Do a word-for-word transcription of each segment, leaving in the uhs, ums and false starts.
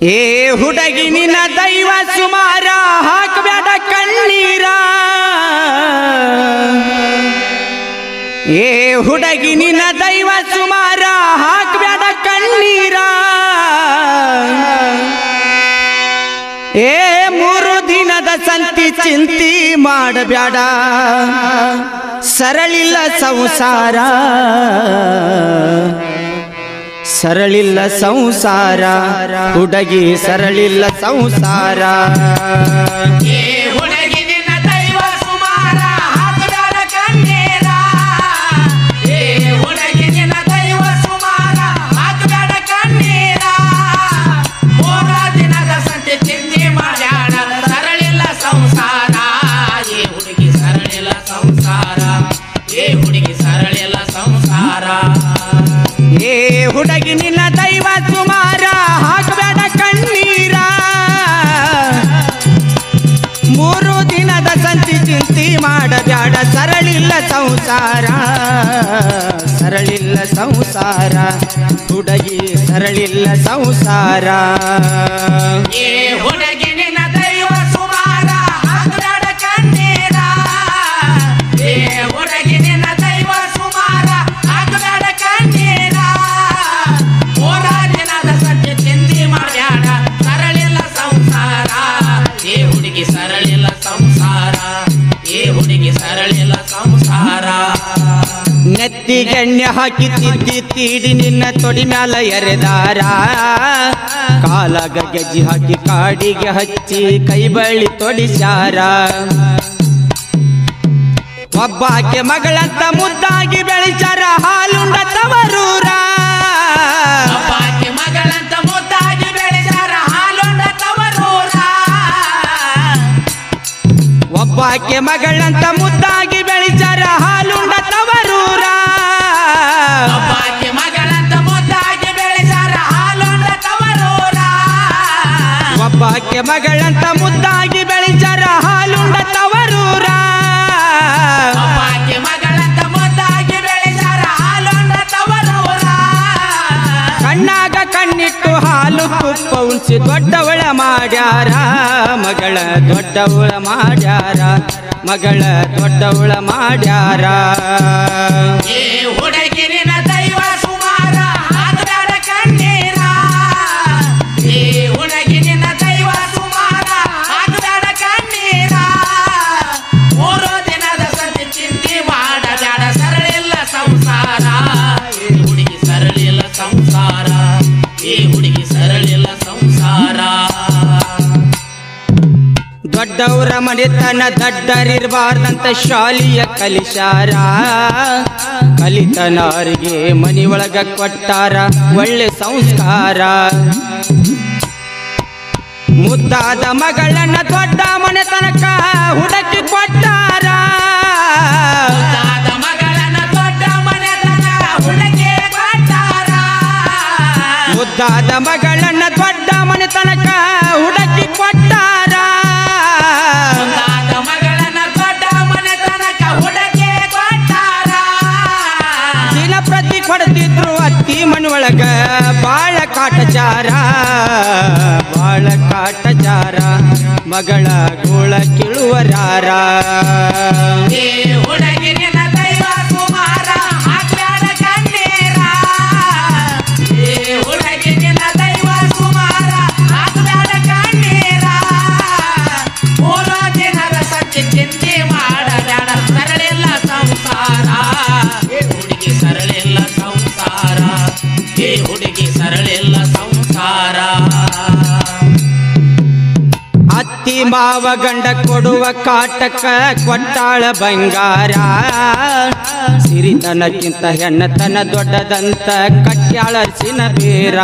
ಏ ಹುಡುಗಿ ನಿನ್ನ ದೈವ ಸುಮಾರ ಹಾಕಬೇಡ ಕಣ್ಣೀರ ಏ ಹುಡುಗಿ ನಿನ್ನ ದೈವ ಸುಮಾರ ಹಾಕಬೇಡ ಕಣ್ಣೀರ ಏ ಮೂರು ದಿನದ ಸಂತಿ ಚಿಂತಿ ಮಾಡಬೇಡ ಸರಳಿಲ್ಲ ಸಂಸಾರ ಸರಳಿಲ್ಲ ಸಂಸಾರ ಹುಡುಗಿ ಸರಳಿಲ್ಲ ಸಂಸಾರ ಏ ಹುಡುಗಿ ನಿನ್ನ ದೈವ ಸುಮಾರ ಹಾಕಬೇಡ ಕಣ್ಣೀರ ಏ ಹುಡುಗಿ ನಿನ್ನ ದೈವ ಸುಮಾರ ಹಾಕಬೇಡ ಕಣ್ಣೀರ ಮೂರ ದಿನದ ಸಂತೆ ಚಿಂತೆ ಮಾಡ್ಯಾಡ ಸರಳಿಲ್ಲ ಸಂಸಾರ ಏ ಹುಡುಗಿ ಸರಳಿಲ್ಲ ಸಂಸಾರ ಏ ಹುಡುಗಿ ಸರಳಿಲ್ಲ ಸಂಸಾರ ಏ ಹುಡುಗಿ ನಿನ್ನ ದೈವ ಸುಮಾರ ಹಾಕಬೇಡ ಕಣ್ಣೀರ ಮೂರು ದಿನದ ಸಂತಿ ಚಿಂತಿ ಮಾಡಬೇಡ ಸರಳಿಲ್ಲ ಸಂಸಾರ ಸರಳಿಲ್ಲ ಸಂಸಾರ ಹುಡುಗಿ ಸರಳಿಲ್ಲ ಸಂಸಾರ ಏ ಹುಡುಗಿ ನಿನ್ನ ದೈವ ಸುಮಾರ ಹಾಕಬೇಡ ಕಣ್ಣೀರ ಏ ಹುಡುಗಿ ನಿನ್ನ ದೈವ ಸುಮಾರ ಹಾಕಬೇಡ ಕಣ್ಣೀರ ಮೂರ ದಿನದ ಸಂತೆ ಚಿಂತೆ ಮಾಡ್ಯಾಡ ಸರಳಿಲ್ಲ ಸಂಸಾರ ಏ ಹುಡುಗಿ ಸರಳಿಲ್ಲ ಸಂಸಾರ ಏ ಹುಡುಗಿ ಸರಳಿಲ್ಲ ಸಂಸಾರ ನೆತ್ತಿಗೆಣ್ಣೆ ಹಾಕಿ ತಿದ್ದಿ ತೀಡಿ ನಿನ್ನ ತೊಡಿ ಮ್ಯಾಲ ಎರೆದಾರ ಕಾಲಾಗ ಗೆಜ್ಜಿ ಹಾಕಿ ಕಾಡಿಗೆ ಹಚ್ಚಿ ಕೈ ಬಳಿ ತೊಡಿಸ್ಯಾರ ಒಬ್ಬಾಕೆ ಮಗಳಂತ ಮುದ್ದಾಗಿ ಬೆಳೆಸಾರ ಹಾಲುಂಡ ತವರೂರ ಒಬ್ಬಾಕೆ ಮಗಳಂತ ಮುದ್ದಾಗಿ ಬೆಳೆಸಾರ ಹಾಲುಂಡ ತವರೂರ ಒಬ್ಬಾಕೆ ಮಗಳಂತ ಮುದ್ದಾಗಿ ಬೆಳೆಸಾರ ಹಾಲುಂಡ ತವರೂರ ಒಬ್ಬಾಕೆ ಮಗಳಂತ ಮುದ್ದಾಗಿ ಬೆಳೆಸಾರ ಹಾಲುಂಡ ತವರೂರ ಒಬ್ಬಾಕೆ ಮಗಳಂತ ಮುದ್ದಾಗಿ ಬೆಳೆಸಾರ ಹಾಲುಂಡ ತವರೂರ ಒಬ್ಬಾಕೆ ಮಗಳಂತ ಮುದ್ದಾಗಿ ಬೆಳೆಸಾರ ಹಾಲುಂಡ ತವರೂರ ಕಣ್ಣಾಗ ಕಣ್ಣಿಟ್ಟು ಹಾಲು ತುಪ್ಪ ಉಣಿಸಿ ದೊಡ್ಡವಳ ಮಾಡ್ಯಾರ ಮಗಳ ದೊಡ್ಡವಳ ಮಾಡ್ಯಾರ ಮಗಳ ದೊಡ್ಡವಳ ಮಾಡ್ಯಾರ ಏ ಹುಡುಗಿ ನಿನ್ನ ದೈವ ಸುಮಾರ ಹಾಕಬೇಡ ಕಣ್ಣೀರ ಏ ಹುಡುಗಿ ನಿನ್ನ ದೈವ ಸುಮಾರ ಹಾಕಬೇಡ ಕಣ್ಣೀರ ಮೂರು ದಿನದ ಸಂತೆ ಚಿಂತೆ ಮಾಡಬೇಡ ಸರಳಿಲ್ಲ ಸಂಸಾರ ಏ ಹುಡುಗಿ ಸರಳಿಲ್ಲ ಸಂಸಾರ ಏ ಹುಡುಗಿ ಸರಳಿಲ್ಲ ಸಂಸಾರ ದೊಡ್ಡವರ ಮನೆತನ ದಡ್ಡರಿರ್ಬಾರ್ದಂತ ಶಾಲಿಯ ಕಲಿಸಾರ ಕಲಿತನವರಿಗೆ ಮನಿ ಒಳಗ ಕೊಟ್ಟಾರ ಒಳ್ಳೆ ಸಂಸ್ಕಾರ ಮುದ್ದಾದ ಮಗಳನ್ನ ದೊಡ್ಡ ಮನೆತನಕ ಹುಡುಕಿ ಕೊಟ್ಟಾರ ಮುದ್ದಾದ ಮಗಳನ್ನ ದೊಡ್ಡ ಮನೆತನಕ ಹುಡುಕಿ ಕೊಟ್ಟಾರ ಮುದ್ದಾದ ಮಗಳನ್ನ ದೊಡ್ಡ ಮನೆತನಕ ಹುಡುಕಿ ಕೊಟ್ಟಾರ ಮುದ್ದಾದ ಮಗಳನ್ನ ದೊಡ್ಡ ಮನೆತನಕ ಹುಡುಕಿ ಕೊಟ್ಟಾರ ದಿನ ಪ್ರತಿ ಕೊಡ್ತಿದ್ರು ಅತ್ತಿ ಮನೊಳಗ ಬಾಳ ಕಾಟಚಾರ ಬಾಳ ಕಾಟಚಾರ ಮಗಳ ಗೋಳ ಕಿಳುವರಾರ ಏ ಹುಡುಗಿ ನಿನ್ನ ದೈವ ಸುಮಾರ ಹಾಕಬೇಡ ಕಣ್ಣೀರ ಏ ಹುಡುಗಿ ನಿನ್ನ ದೈವ ಸುಮಾರ ಹಾಕಬೇಡ ಕಣ್ಣೀರ ಮೂರು ದಿನದ ಸಂತೆ ಚಿಂತೆ ಮಾಡಬೇಡ ಸರಳಿಲ್ಲ ಸಂಸಾರ ಏ ಹುಡುಗಿ ಸರಳಿಲ್ಲ ಸಂಸಾರ ಏ ಹುಡುಗಿ ಸರಳಿಲ್ಲ ಸಂಸಾರ ಅತ್ತಿ ಮಾವ ಗಂಡ ಕೊಡುವ ಕಾಟಕ ಕೊಟ್ಟಾಳ ಬಂಗಾರ ಸಿರಿತನಕ್ಕಿಂತ ಹೆಣ್ಣತನ ದೊಡ್ಡದಂತ ಕಟ್ಯಾಳ ಸಿನ ಬೇರ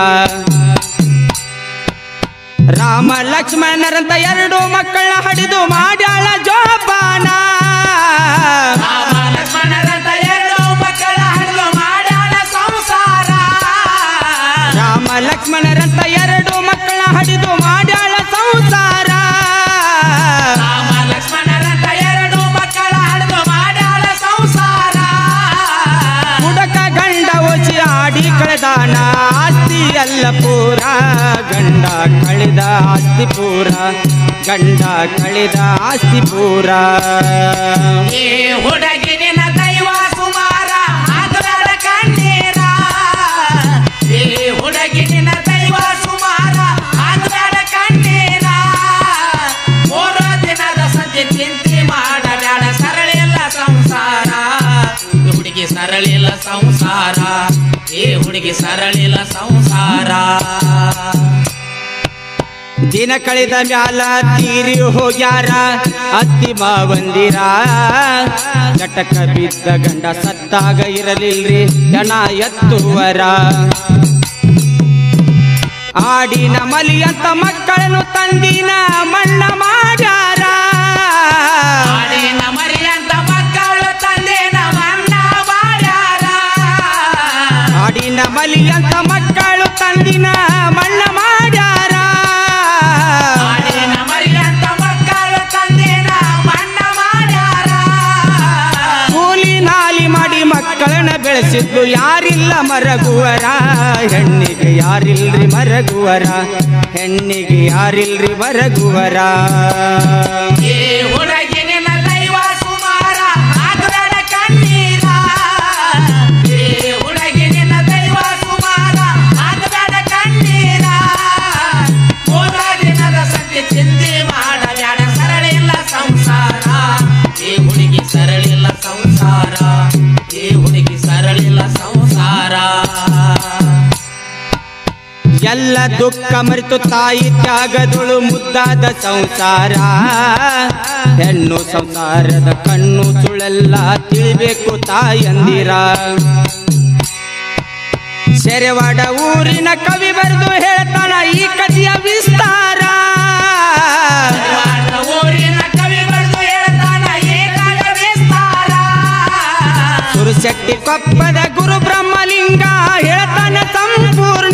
ರಾಮ ಲಕ್ಷ್ಮಣರಂತ ಎರಡು ಮಕ್ಕಳ ಹಡಿದು ಮಾಡ್ಯಾಳ ಜೋಪಾನ ರಾಮ ಲಕ್ಷ್ಮಣರಂತ ಎರಡು ಮಕ್ಕಳ ಹಡಿದು ಮಾಡ್ಯಾಳ ಸಂಸಾರ ರಾಮ ಲಕ್ಷ್ಮಣರಂತ ಎರಡು ಮಕ್ಕಳ ಹಡಿದು ಮಾಡ್ಯಾಳ ಸಂಸಾರ ರಾಮ ಲಕ್ಷ್ಮಣರಂತ ಎರಡು ಮಕ್ಕಳ ಹಡಿದು ಮಾಡ್ಯಾಳ ಸಂಸಾರ ಹುಡುಕ ಗಂಡ ಓಚಿ ಆಡಿ ಕಳೆದಾನ ಆಸ್ತಿ ಎಲ್ಲ ಪೂರ ಗಂಡ ಕಳೆದ ಆಸ್ತಿ ಪೂರ ಗಂಡ ಕಳೆದ ಆಸ್ತಿ ಪೂರ ಏ ಹುಡುಗಿ ನಿನ್ನ ದೈವ ಸುಮಾರ ಹಾಕಬೇಡ ಕಣ್ಣೀರ ಏ ಹುಡುಗಿ ನಿನ್ನ ದೈವ ಸುಮಾರ ಹಾಕಬೇಡ ಕಣ್ಣೀರ ಮೂರು ದಿನದ ಸಂಜೆ ಚಿಂತೆ ಮಾಡಬೇಡ ಸರಳಿಲ್ಲ ಸಂಸಾರ ಹುಡುಗಿ ಸರಳಿಲ್ಲ ಸಂಸಾರ ಏ ಹುಡುಗಿ ಸರಳಿಲ್ಲ ಸಂಸಾರ ದಿನ ಕಳೆದ ಮ್ಯಾಲ ತೀರಿ ಹೋಗ್ಯಾರ ಅತ್ತಿ ಮಾವಂದಿರ ಚಟಕ ಬಿದ್ದ ಗಂಡ ಸತ್ತಾಗ ಇರಲಿಲ್ರಿ ಜನ ಎತ್ತುವರ ಆಡಿನ ಮಲಿ ಅಂತ ಮಕ್ಕಳನ್ನು ತಂದಿನ ಮಣ್ಣ ಮಾಡ್ಯಾರ ಆಡಿನ ಮರಿ ಅಂತ ಮಕ್ಕಳು ತಂದಿನ ಮಣ್ಣ ಮಾಡ್ಯಾರ ಆಡಿನ ಮಲಿ ಅಂತ ಮಕ್ಕಳು ತಂದಿನ ಮಣ್ಣ ಮಾಡ್ಯಾರ ಆಡಿನ ಮರಿ ಅಂತ ಮಕ್ಕಳು ತಂದಿನ ಮಣ್ಣ ಮಾಡ್ಯಾರ ಕೂಲಿ ನಾಲಿ ಮಾಡಿ ಮಕ್ಕಳನ್ನ ಬೆಳೆಸಿದ್ದು ಯಾರಿಲ್ಲ ಮರಗುವರ ಹೆಣ್ಣಿಗೆ ಯಾರಿಲ್ರಿ ಮರಗುವರ ಹೆಣ್ಣಿಗೆ ಯಾರಿಲ್ರಿ ಮರಗುವರ ಏ ಹುಡುಗಿ ನಿನ್ನ ದೈವ ಸುಮಾರ ಹಾಕಬೇಡ ಕಣ್ಣೀರ ಏ ಹುಡುಗಿ ನಿನ್ನ ದೈವ ಸುಮಾರ ಹಾಕಬೇಡ ಕಣ್ಣೀರ ಮೂರ ದಿನದ ಸಂಜೆ ಚಿಂತೆ ಮಾಡಬೇಡ ಸರಳಿಲ್ಲ ಸಂಸಾರ ಏ ಹುಡುಗಿ ಸರಳಿಲ್ಲ ಸಂಸಾರ ಏ ಹುಡುಗಿ ಸರಳಿಲ್ಲ ಸಂಸಾರ ಎಲ್ಲ ದುಃಖ ಮರೆತು ತಾಯಿ ತ್ಯಾಗದೊಳು ಮುದ್ದಾದ ಸಂಸಾರ ಹೆಣ್ಣು ಸಂಸಾರದ ಕಣ್ಣು ಸುಳೆಲ್ಲ ತಿಳಿಬೇಕು ತಾಯಂದಿರ ಶೆರೆವಾಡ ಊರಿನ ಕವಿ ಬರೆದು ಹೇಳ್ತಾನ ಈ ಕಥೆಯ ವಿಸ್ತಾರ ಊರಿನ ಕವಿ ಬರೆದು ಹೇಳ್ತಾನ ಏಕಾಗ ವಿಸ್ತಾರ ಸುರಶೆಟ್ಟಿ ಕೊಪ್ಪದ ಗುರು ಬ್ರಹ್ಮಲಿಂಗ ಹೇಳ್ತಾನ ಸಂಪೂರ್ಣ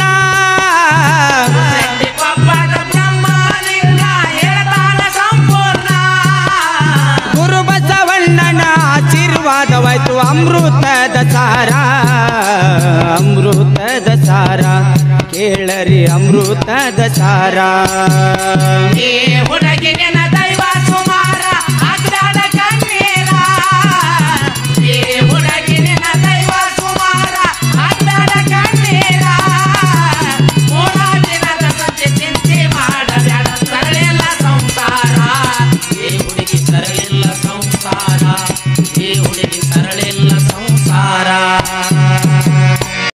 ಕೊಪ್ಪದ ಬ್ರಹ್ಮಲಿಂಗ ಹೇಳ್ತಾನ ಸಂಪೂರ್ಣ ಗುರು ಬಸವಣ್ಣನ ಆಶೀರ್ವಾದವಾಯ್ತು ಅಮೃತದ ಸಾರ ಅಮೃತದ ಸಾರ ಕೇಳರಿ ಅಮೃತದ ಸಾರ ಏ ಹುಡುಗಿ ನಿನ್ನ ದೈವ ಸುಮಾರ ಹಾಕಬೇಡ ಕಣ್ಣೀರ ಏ ಹುಡುಗಿ ನಿನ್ನ ದೈವ ಸುಮಾರ ಹಾಕಬೇಡ ಕಣ್ಣೀರ ಮೂರ ದಿನದ ಸಂಜೆ ಚಿಂತೆ ಮಾಡಬೇಡ ಸರಳಿಲ್ಲ ಸಂಸಾರ ಏ ಹುಡುಗಿ ಸರಳಿಲ್ಲ ಸಂಸಾರ ಏ